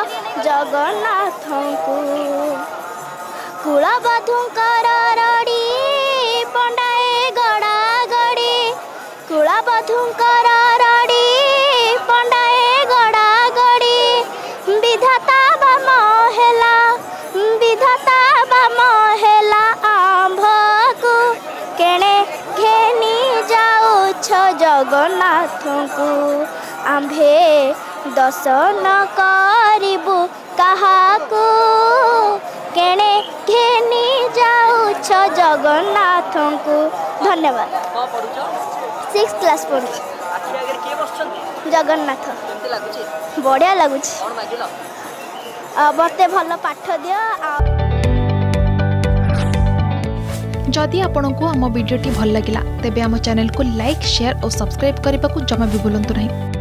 जगन्नाथଙ୍କୁ कुलबधुंकर रड़ी पंडाए गड़ा गड़ी कुलबधुंकर रड़ी पंडाए गड़ा गड़ी विधाता बाम हेला आंभ को केणे घेनी जाउछ जगन्नाथଙ୍କୁ आंभे दर्शन करिबु काहाकू केणे घेनी जाउछ जगन्नाथଙ୍କୁ धन्यवाद। 6th क्लास पढ़ु जगन्नाथ बढ़िया लगुच मते भल पाठ दियो। जदि आपंक आम भिडी भल लगा तेब आम चैनल को लाइक शेयर और सब्सक्राइब करने को जमा भी भूलु नहीं।